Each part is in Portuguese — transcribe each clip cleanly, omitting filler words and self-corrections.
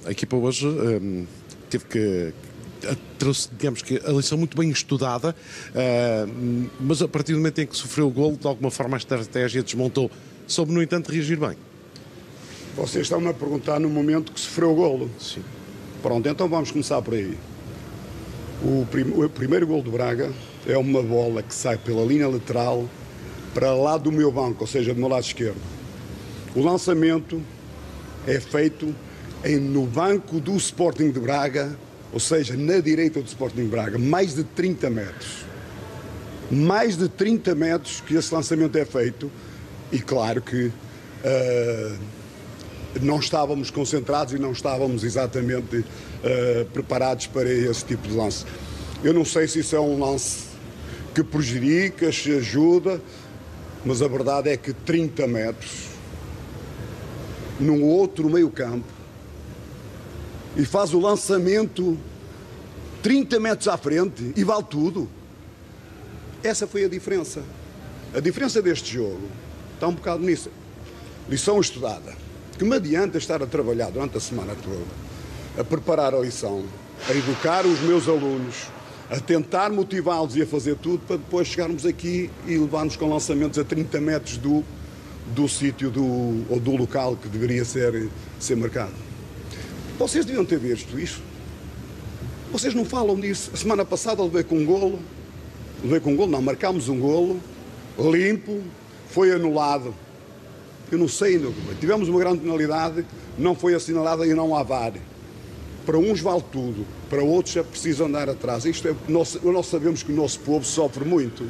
A equipa hoje teve que... trouxe, digamos que, a lição muito bem estudada, mas a partir do momento em que sofreu o golo, de alguma forma a estratégia desmontou. Soube, no entanto, reagir bem. Vocês estão-me a perguntar no momento que sofreu o golo? Sim. Pronto, então vamos começar por aí. O primeiro golo do Braga é uma bola que sai pela linha lateral para lá do meu banco, ou seja, do meu lado esquerdo. O lançamento é feito no banco do Sporting de Braga, ou seja, na direita do Sporting de Braga, mais de 30 metros. Mais de 30 metros que esse lançamento é feito, e claro que não estávamos concentrados e não estávamos exatamente preparados para esse tipo de lance. Eu não sei se isso é um lance que prejudica, se ajuda, mas a verdade é que 30 metros num outro meio-campo e faz o lançamento 30 metros à frente e vale tudo. Essa foi a diferença. A diferença deste jogo está um bocado nisso. Lição estudada. Que me adianta estar a trabalhar durante a semana toda, a preparar a lição, a educar os meus alunos, a tentar motivá-los e a fazer tudo para depois chegarmos aqui e levarmos com lançamentos a 30 metros do sítio ou do local que deveria ser marcado. Vocês deviam ter visto isso. Vocês não falam disso. A semana passada levei com um golo, não, marcámos um golo, limpo, foi anulado. Eu não sei, tivemos uma grande penalidade, não foi assinalada e não há VAR. Para uns vale tudo, para outros é preciso andar atrás. Nós sabemos que o nosso povo sofre muito.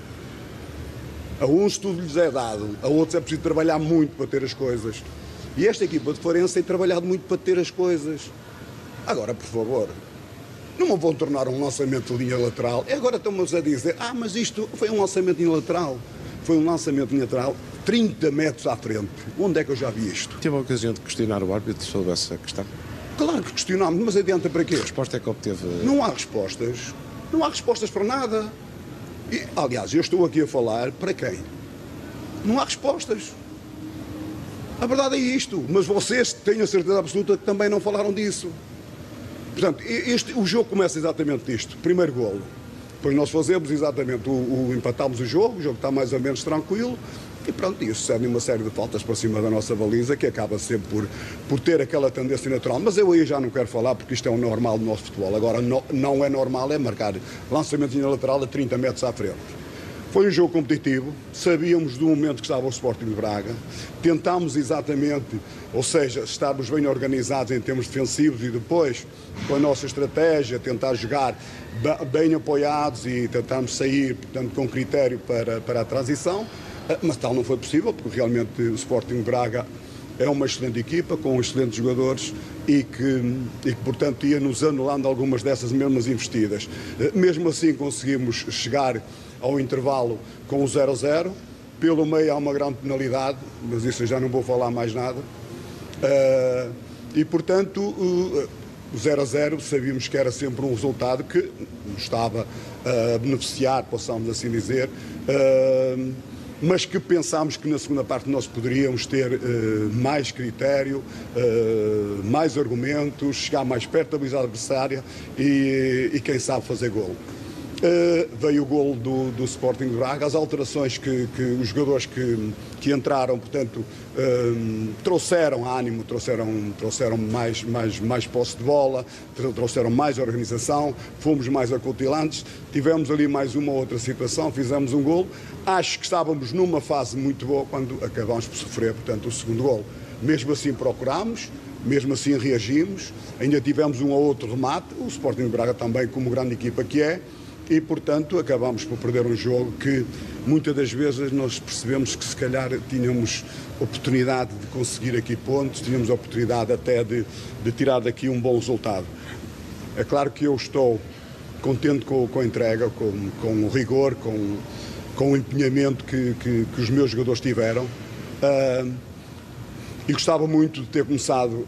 A uns tudo lhes é dado, a outros é preciso trabalhar muito para ter as coisas. E esta equipa de Farense tem trabalhado muito para ter as coisas. Agora, por favor, não me vão tornar um lançamento de linha lateral. E agora estão-me a dizer, mas isto foi um lançamento de linha lateral. Foi um lançamento de linha lateral 30 metros à frente. Onde é que eu já vi isto? Teve a ocasião de questionar o árbitro sobre essa questão? Claro que questionámos, mas adianta para quê? A resposta é que obteve... Não há respostas. Não há respostas para nada. E, aliás, eu estou aqui a falar para quem? Não há respostas. A verdade é isto. Mas vocês, tenho a certeza absoluta, que também não falaram disso. Portanto, o jogo começa exatamente disto. Primeiro golo. Depois nós fazemos exatamente empatamos o jogo está mais ou menos tranquilo. E pronto, isso serve uma série de faltas para cima da nossa baliza, que acaba sempre por ter aquela tendência natural. Mas eu aí já não quero falar, porque isto é o normal do nosso futebol. Agora, não é normal, é marcar lançamento de linha lateral a 30 metros à frente. Foi um jogo competitivo, sabíamos do momento que estava o Sporting de Braga, tentámos exatamente, ou seja, estarmos bem organizados em termos defensivos e depois, com a nossa estratégia, tentar jogar bem apoiados e tentarmos sair, portanto, com critério para a transição. Mas tal não foi possível, porque realmente o Sporting de Braga é uma excelente equipa, com excelentes jogadores e que portanto, ia nos anulando algumas dessas mesmas investidas. Mesmo assim conseguimos chegar ao intervalo com o 0-0. Pelo meio há uma grande penalidade, mas isso eu já não vou falar mais nada. E portanto, o 0-0 sabíamos que era sempre um resultado que nos estava a beneficiar, possamos assim dizer, mas que pensámos que na segunda parte nós poderíamos ter mais critério, mais argumentos, chegar mais perto da baliza adversária e quem sabe fazer golo. Veio o golo do Sporting de Braga, as alterações que os jogadores que entraram, portanto, trouxeram ânimo, trouxeram mais posse de bola, trouxeram mais organização, fomos mais acutilantes, tivemos ali mais uma outra situação, fizemos um golo. Acho que estávamos numa fase muito boa quando acabámos por sofrer, portanto, o segundo golo. Mesmo assim procurámos, mesmo assim reagimos, ainda tivemos um ou outro remate, o Sporting de Braga também, como grande equipa que é, e, portanto, acabámos por perder um jogo que, muitas das vezes, nós percebemos que, se calhar, tínhamos oportunidade de conseguir aqui pontos, tínhamos oportunidade até de tirar daqui um bom resultado. É claro que eu estou contente com a entrega, com o rigor, com o empenhamento que os meus jogadores tiveram. E gostava muito de ter começado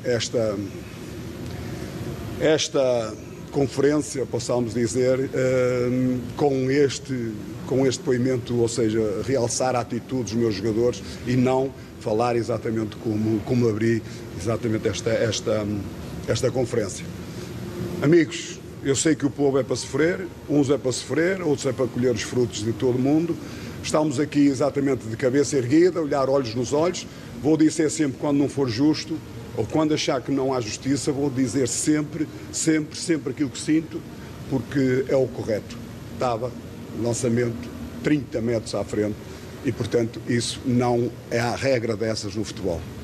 esta conferência, possamos dizer, com este depoimento, ou seja, realçar a atitude dos meus jogadores e não falar exatamente como abri exatamente esta conferência. Amigos, eu sei que o povo é para sofrer, uns é para sofrer, outros é para colher os frutos de todo mundo. Estamos aqui exatamente de cabeça erguida, olhar olhos nos olhos. Vou dizer sempre, quando não for justo, ou quando achar que não há justiça, vou dizer sempre, sempre, sempre aquilo que sinto, porque é o correto. Estava lançamento 30 metros à frente e, portanto, isso não é a regra dessas no futebol.